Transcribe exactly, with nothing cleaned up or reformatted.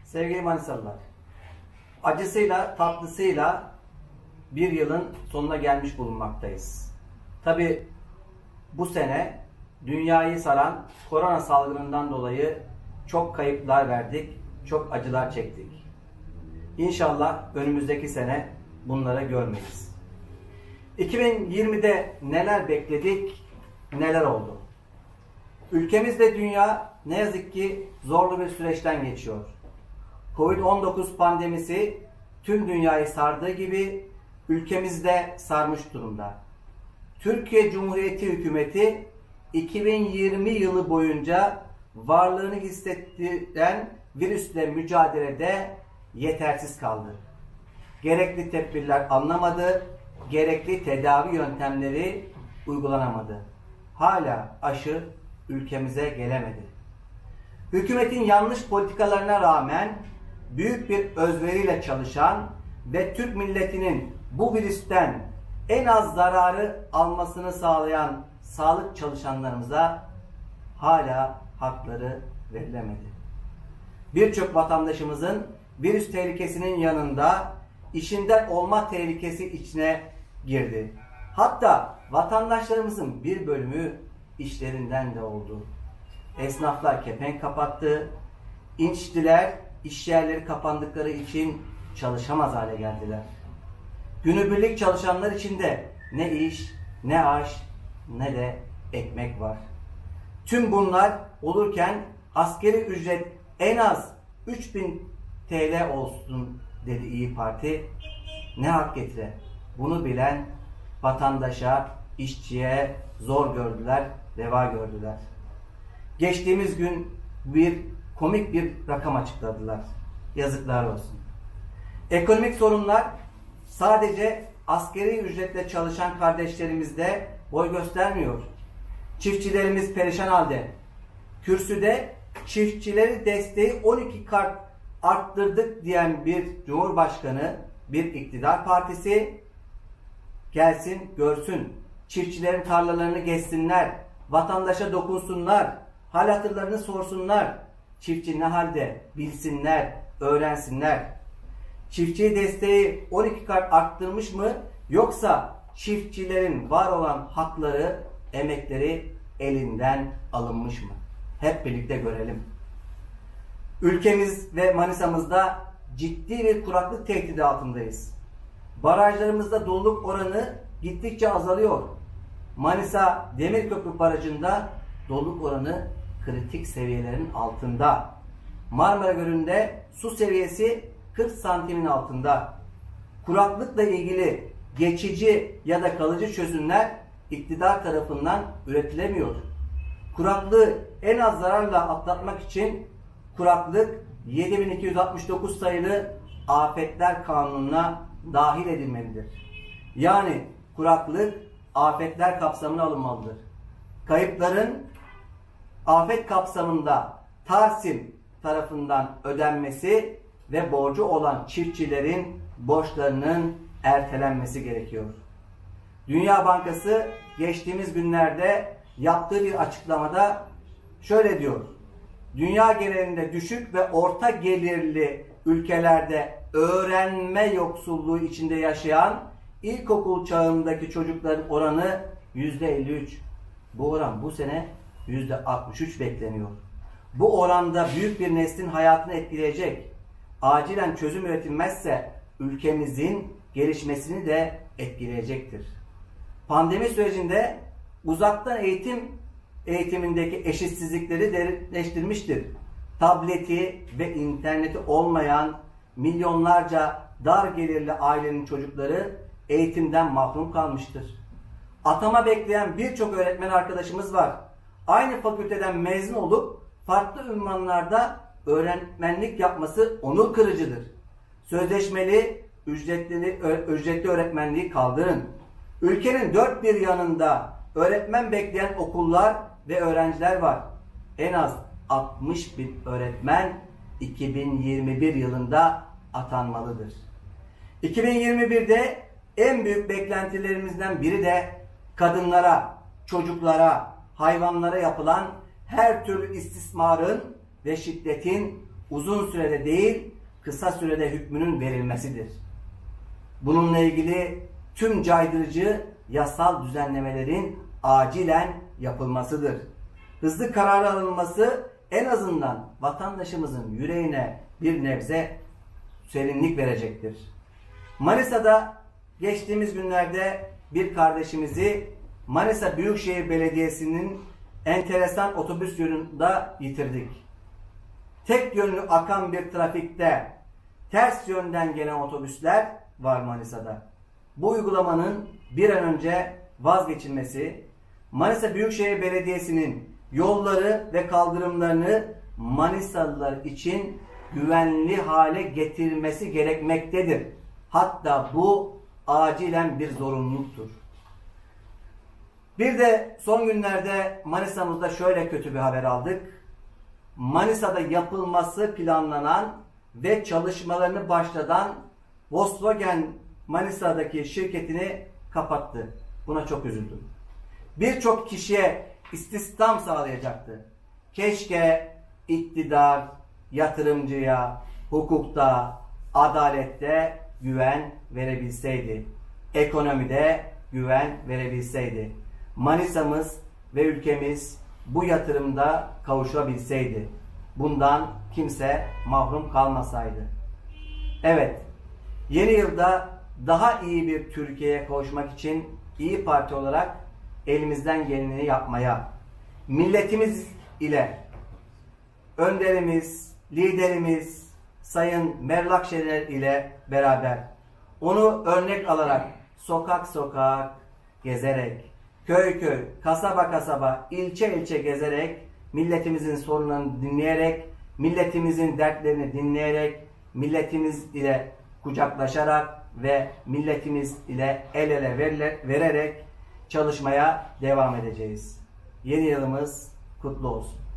Sevgili Manisalılar, acısıyla tatlısıyla bir yılın sonuna gelmiş bulunmaktayız. Tabi bu sene dünyayı saran korona salgınından dolayı çok kayıplar verdik, çok acılar çektik. İnşallah önümüzdeki sene bunları görmeyiz. iki bin yirmide neler bekledik, neler oldu? Ülkemiz ve dünya ne yazık ki zorlu bir süreçten geçiyor. Covid on dokuz pandemisi tüm dünyayı sardığı gibi ülkemizde sarmış durumda. Türkiye Cumhuriyeti Hükümeti iki bin yirmi yılı boyunca varlığını hissettiren virüsle mücadelede yetersiz kaldı. Gerekli tedbirler alınamadı, gerekli tedavi yöntemleri uygulanamadı. Hala aşı ülkemize gelemedi. Hükümetin yanlış politikalarına rağmen büyük bir özveriyle çalışan ve Türk milletinin bu virüsten en az zararı almasını sağlayan sağlık çalışanlarımıza hala hakları verilemedi. Birçok vatandaşımızın virüs tehlikesinin yanında işinden olma tehlikesi içine girdi. Hatta vatandaşlarımızın bir bölümü işlerinden de oldu. Esnaflar kepenk kapattı, işçiler iş yerleri kapandıkları için çalışamaz hale geldiler. Günübirlik çalışanlar için de ne iş, ne aş, ne de ekmek var. Tüm bunlar olurken asgari ücret en az üç bin T L olsun dedi İYİ Parti. Ne hak getire? Bunu bilen vatandaşa, işçiye zor gördüler, reva gördüler. Geçtiğimiz gün bir komik bir rakam açıkladılar. Yazıklar olsun. Ekonomik sorunlar sadece asgari ücretle çalışan kardeşlerimizde boy göstermiyor. Çiftçilerimiz perişan halde. Kürsüde çiftçileri desteği on iki kat arttırdık diyen bir cumhurbaşkanı, bir iktidar partisi gelsin görsün. Çiftçilerin tarlalarını gezsinler, vatandaşa dokunsunlar, hal hatırlarını sorsunlar. Çiftçi ne halde bilsinler, öğrensinler. Çiftçi desteği on iki kat arttırmış mı, yoksa çiftçilerin var olan hakları, emekleri elinden alınmış mı? Hep birlikte görelim. Ülkemiz ve Manisa'mızda ciddi bir kuraklık tehdidi altındayız. Barajlarımızda doluluk oranı gittikçe azalıyor. Manisa Demirköprü Barajı'nda doluluk oranı kritik seviyelerin altında. Marmara Gölü'nde su seviyesi kırk santimin altında. Kuraklıkla ilgili geçici ya da kalıcı çözümler iktidar tarafından üretilemiyor. Kuraklığı en az zararla atlatmak için kuraklık yedi bin iki yüz altmış dokuz sayılı Afetler Kanunu'na dahil edilmelidir. Yani kuraklık afetler kapsamına alınmalıdır. Kayıpların afet kapsamında Tarsim tarafından ödenmesi ve borcu olan çiftçilerin borçlarının ertelenmesi gerekiyor. Dünya Bankası geçtiğimiz günlerde yaptığı bir açıklamada şöyle diyor: dünya genelinde düşük ve orta gelirli ülkelerde öğrenme yoksulluğu içinde yaşayan ilkokul çağındaki çocukların oranı yüzde elli üç. Bu oran bu sene yüzde altmış üç bekleniyor. Bu oranda büyük bir neslin hayatını etkileyecek. Acilen çözüm üretilmezse ülkemizin gelişmesini de etkileyecektir. Pandemi sürecinde uzaktan eğitim eğitimindeki eşitsizlikleri derinleştirmiştir. Tableti ve interneti olmayan milyonlarca dar gelirli ailenin çocukları eğitimden mahrum kalmıştır. Atama bekleyen birçok öğretmen arkadaşımız var. Aynı fakülteden mezun olup farklı ünvanlarda öğretmenlik yapması onur kırıcıdır. Sözleşmeli ücretli, ücretli öğretmenliği kaldırın. Ülkenin dört bir yanında öğretmen bekleyen okullar ve öğrenciler var. En az altmış bin öğretmen iki bin yirmi bir yılında atanmalıdır. iki bin yirmi birde en büyük beklentilerimizden biri de kadınlara, çocuklara, hayvanlara yapılan her türlü istismarın ve şiddetin uzun sürede değil, kısa sürede hükmünün verilmesidir. Bununla ilgili tüm caydırıcı yasal düzenlemelerin acilen yapılmasıdır. Hızlı karar alınması en azından vatandaşımızın yüreğine bir nebze serinlik verecektir. Manisa'da geçtiğimiz günlerde bir kardeşimizi Manisa Büyükşehir Belediyesi'nin enteresan otobüs yolunda yitirdik. Tek yönlü akan bir trafikte ters yönden gelen otobüsler var Manisa'da. Bu uygulamanın bir an önce vazgeçilmesi, Manisa Büyükşehir Belediyesi'nin yolları ve kaldırımlarını Manisalılar için güvenli hale getirmesi gerekmektedir. Hatta bu acilen bir zorunluluktur. Bir de son günlerde Manisa'mızda şöyle kötü bir haber aldık. Manisa'da yapılması planlanan ve çalışmalarını başlatan Volkswagen Manisa'daki şirketini kapattı. Buna çok üzüldüm. Birçok kişiye istihdam sağlayacaktı. Keşke iktidar yatırımcıya, hukukta, adalette güven verebilseydi. Ekonomide güven verebilseydi. Manisa'mız ve ülkemiz bu yatırımda kavuşabilseydi. Bundan kimse mahrum kalmasaydı. Evet, yeni yılda daha iyi bir Türkiye'ye kavuşmak için İYİ Parti olarak elimizden geleni yapmaya, milletimiz ile önderimiz, liderimiz Sayın Meral Akşener ile beraber onu örnek alarak sokak sokak gezerek, köy köy, kasaba kasaba, ilçe ilçe gezerek, milletimizin sorunlarını dinleyerek, milletimizin dertlerini dinleyerek, milletimiz ile kucaklaşarak ve milletimiz ile el ele vererek çalışmaya devam edeceğiz. Yeni yılımız kutlu olsun.